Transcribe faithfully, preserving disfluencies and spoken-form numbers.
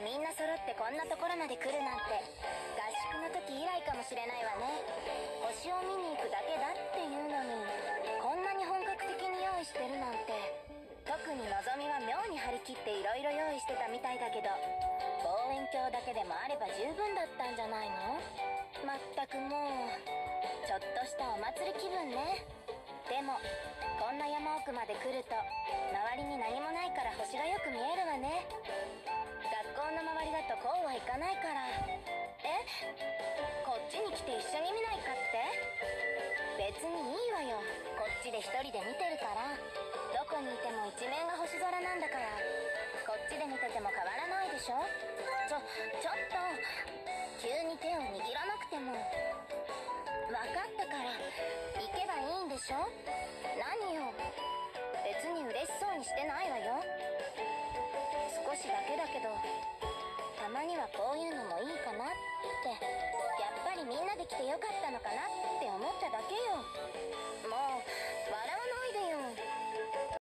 みんな揃ってこんなところまで来るなんて合宿の時以来かもしれないわね。星を見に行くだけだっていうのにこんなに本格的に用意してるなんて。特にのぞみは妙に張り切っていろいろ用意してたみたいだけど、望遠鏡だけでもあれば十分だったんじゃないの？まったくもうちょっとしたお祭り気分ね。でもこんな山奥まで来ると周りに何もないから星がよく見えるわね。学校の周りだとこうはいかないから。え？こっちに来て一緒に見ないかって？別にいいわよ、こっちで一人で見てるから。どこにいても一面が星空なんだから、こっちで見てても変わらないでしょ。ちょ、ちょっと急に手を握らなくても。分かったから行けばいいんでしょ。何よ、別に嬉しそうにしてないわよ。少しだけだけどたまにはこういうのもいいかなって。やっぱりみんなで来てよかったのかなって思っただけよ。